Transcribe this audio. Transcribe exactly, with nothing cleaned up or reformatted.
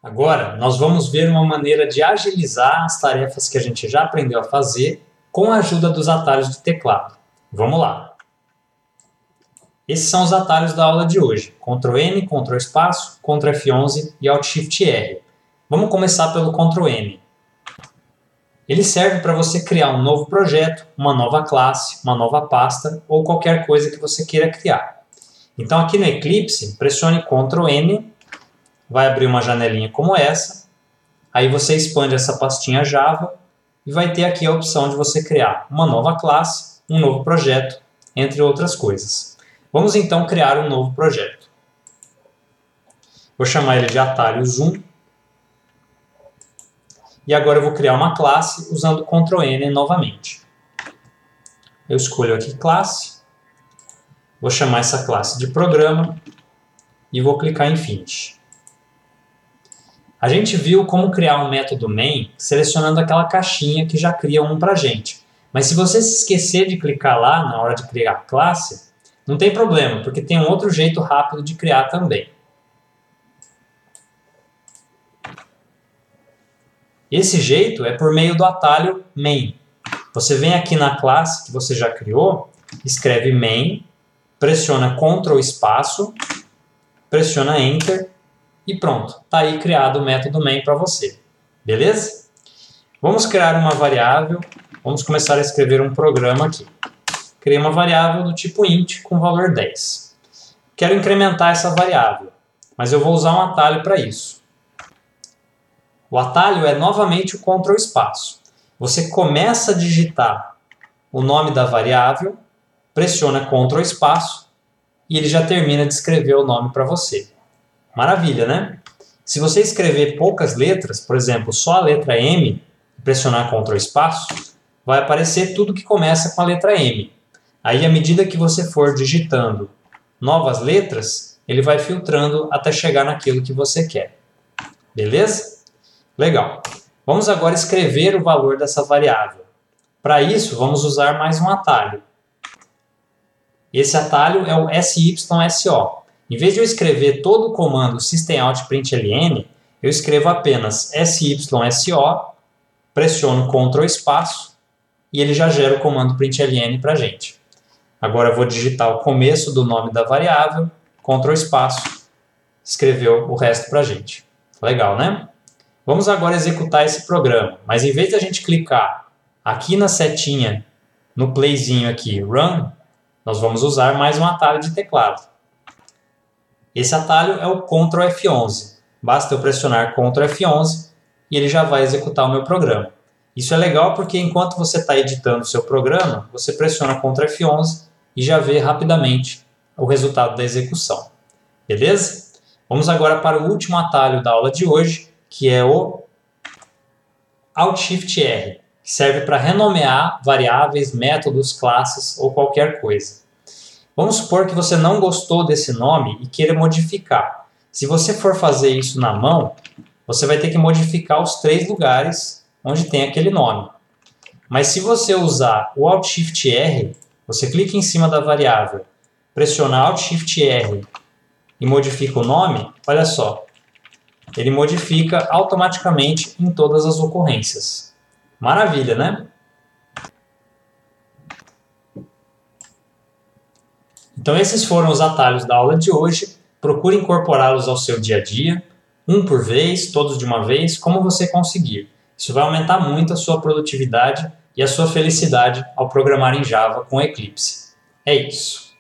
Agora, nós vamos ver uma maneira de agilizar as tarefas que a gente já aprendeu a fazer com a ajuda dos atalhos de teclado. Vamos lá! Esses são os atalhos da aula de hoje. control N, Ctrl espaço, Ctrl F onze e Alt Shift R. Vamos começar pelo control N. Ele serve para você criar um novo projeto, uma nova classe, uma nova pasta ou qualquer coisa que você queira criar. Então aqui no Eclipse, pressione control N, vai abrir uma janelinha como essa, aí você expande essa pastinha Java e vai ter aqui a opção de você criar uma nova classe, um novo projeto, entre outras coisas. Vamos então criar um novo projeto. Vou chamar ele de atalho Zoom. E agora eu vou criar uma classe usando control N novamente. Eu escolho aqui classe, vou chamar essa classe de programa e vou clicar em Finish. A gente viu como criar um método main selecionando aquela caixinha que já cria um para a gente. Mas se você se esquecer de clicar lá na hora de criar a classe, não tem problema, porque tem um outro jeito rápido de criar também. Esse jeito é por meio do atalho main. Você vem aqui na classe que você já criou, escreve main, pressiona control espaço, pressiona enter e pronto. Está aí criado o método main para você. Beleza? Vamos criar uma variável. Vamos começar a escrever um programa aqui. Criei uma variável do tipo int com valor dez. Quero incrementar essa variável, mas eu vou usar um atalho para isso. O atalho é novamente o control espaço. Você começa a digitar o nome da variável, pressiona control espaço e ele já termina de escrever o nome para você. Maravilha, né? Se você escrever poucas letras, por exemplo, só a letra M, e pressionar control espaço, vai aparecer tudo que começa com a letra M. Aí, à medida que você for digitando novas letras, ele vai filtrando até chegar naquilo que você quer. Beleza? Legal. Vamos agora escrever o valor dessa variável. Para isso, vamos usar mais um atalho. Esse atalho é o S Y S O. Em vez de eu escrever todo o comando systemoutprintln, eu escrevo apenas S Y S O, pressiono control espaço e ele já gera o comando println para a gente. Agora eu vou digitar o começo do nome da variável, control espaço, escreveu o resto para a gente. Legal, né? Vamos agora executar esse programa, mas em vez de a gente clicar aqui na setinha, no playzinho aqui, Run, nós vamos usar mais um atalho de teclado. Esse atalho é o control F onze. Basta eu pressionar control F onze e ele já vai executar o meu programa. Isso é legal porque enquanto você está editando o seu programa, você pressiona control F onze e já vê rapidamente o resultado da execução. Beleza? Vamos agora para o último atalho da aula de hoje, que é o Alt Shift R, que serve para renomear variáveis, métodos, classes ou qualquer coisa. Vamos supor que você não gostou desse nome e queira modificar. Se você for fazer isso na mão, você vai ter que modificar os três lugares onde tem aquele nome. Mas se você usar o Alt Shift R, você clica em cima da variável, pressiona Alt Shift R e modifica o nome, olha só, ele modifica automaticamente em todas as ocorrências. Maravilha, né? Então esses foram os atalhos da aula de hoje. Procure incorporá-los ao seu dia a dia, um por vez, todos de uma vez, como você conseguir. Isso vai aumentar muito a sua produtividade e a sua felicidade ao programar em Java com Eclipse. É isso.